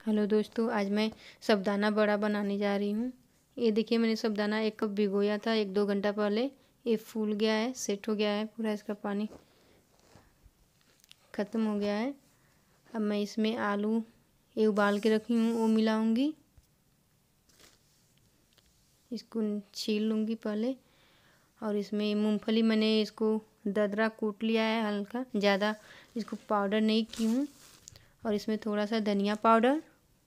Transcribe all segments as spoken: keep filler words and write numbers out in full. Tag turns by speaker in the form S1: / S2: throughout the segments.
S1: Hello दोस्तों, आज मैं साबूदाना बड़ा बनाने जा रही हूँ। ये देखिए, मैंने साबूदाना एक कप भिगोया था एक दो घंटा पहले। ये फूल गया है, सेट हो गया है पूरा, इसका पानी ख़त्म हो गया है। अब मैं इसमें आलू ये उबाल के रखी हूँ वो मिलाऊंगी। इसको छील लूँगी पहले। और इसमें मूंगफली मैंने इसको दरदरा कूट लिया है, हल्का, ज़्यादा इसको पाउडर नहीं की हूँ। और इसमें थोड़ा सा धनिया पाउडर,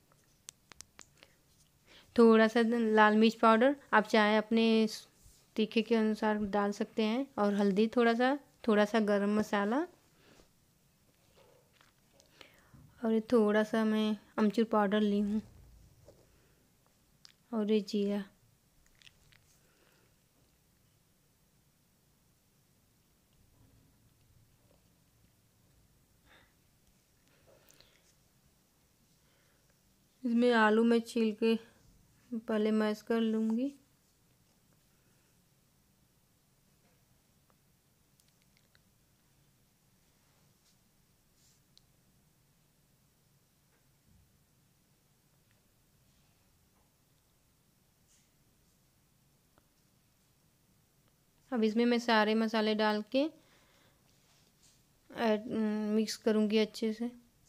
S1: थोड़ा सा लाल मिर्च पाउडर, आप चाहे अपने तीखे के अनुसार डाल सकते हैं। और हल्दी थोड़ा सा, थोड़ा सा गरम मसाला, और ये थोड़ा सा मैं अमचूर पाउडर ली हूँ, और ये जीरा। इसमें आलू मैं छील के पहले मैश कर लूँगी। अब इसमें मैं सारे मसाले डाल के ऐड मिक्स करूँगी अच्छे से।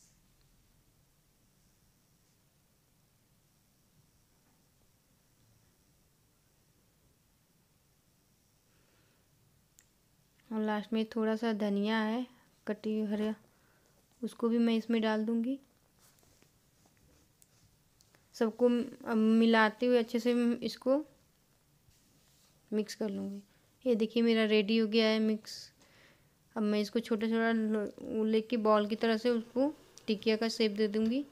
S1: और लास्ट में थोड़ा सा धनिया है कटी हरा, उसको भी मैं इसमें डाल दूँगी। सबको मिलाते हुए अच्छे से इसको मिक्स कर लूँगी। ये देखिए मेरा रेडी हो गया है मिक्स। अब मैं इसको छोटा छोटा लेके बॉल की तरह से उसको टिकिया का शेप दे दूँगी।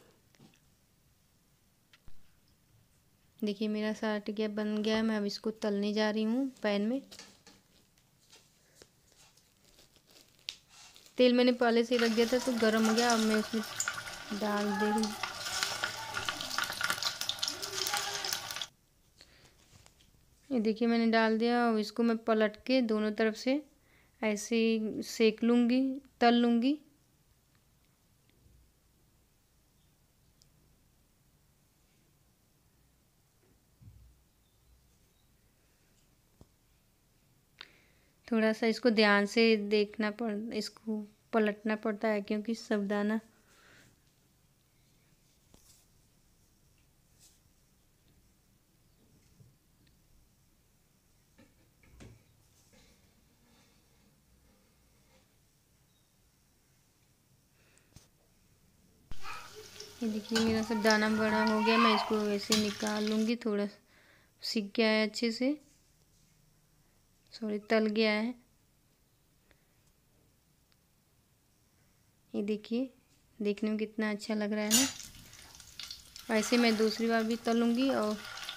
S1: देखिए मेरा सारा टिकिया बन गया है। मैं अब इसको तलने जा रही हूँ पैन में। तेल मैंने पहले से रख दिया था तो गर्म हो गया। अब मैं उसमें डाल दे रही हूँ। ये देखिए मैंने डाल दिया। और इसको मैं पलट के दोनों तरफ से ऐसे सेक लूँगी, तल लूँगी। थोड़ा सा इसको ध्यान से देखना पड़ इसको पलटना पड़ता है, क्योंकि साबूदाना ये देखिए मेरा सब दाना बड़ा हो गया। मैं इसको ऐसे निकाल लूँगी। थोड़ा सीख गया है अच्छे से, सॉरी तल गया है। ये देखिए देखने में कितना अच्छा लग रहा है ना। ऐसे मैं दूसरी बार भी तलूँगी। और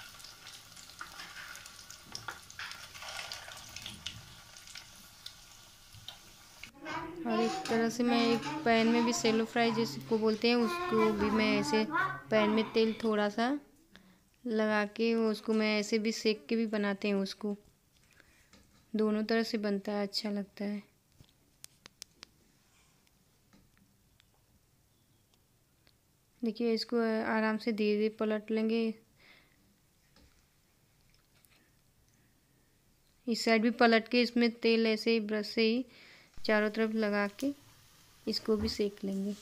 S1: और एक तरह से मैं एक पैन में भी सेलो फ्राई जिसको बोलते हैं उसको भी मैं ऐसे पैन में तेल थोड़ा सा लगा के उसको मैं ऐसे भी सेक के भी बनाते हैं उसको। दोनों तरह से बनता है, अच्छा लगता है। देखिए इसको आराम से धीरे धीरे पलट लेंगे। इस साइड भी पलट के इसमें तेल ऐसे ही ब्रश से ही चारों तरफ लगा के इसको भी सेक लेंगे।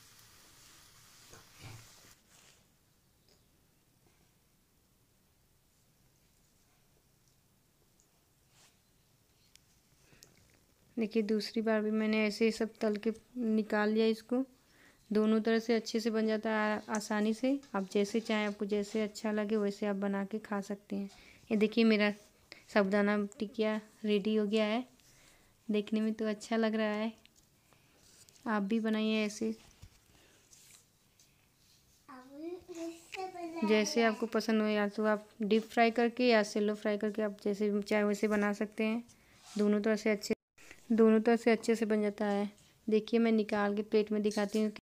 S1: देखिए दूसरी बार भी मैंने ऐसे सब तल के निकाल लिया इसको। दोनों तरह से अच्छे से बन जाता है आसानी से। आप जैसे चाहें, आपको जैसे अच्छा लगे वैसे आप बना के खा सकते हैं। ये देखिए मेरा साबूदाना टिकिया रेडी हो गया है। देखने में तो अच्छा लग रहा है। आप भी बनाइए ऐसे, जैसे आपको पसंद हो। या तो आप डीप फ्राई करके या सेलो फ्राई करके आप जैसे चाहे वैसे बना सकते हैं। दोनों तरह से अच्छे दोनों तरह से अच्छे से बन जाता है। देखिए मैं निकाल के प्लेट में दिखाती हूँ।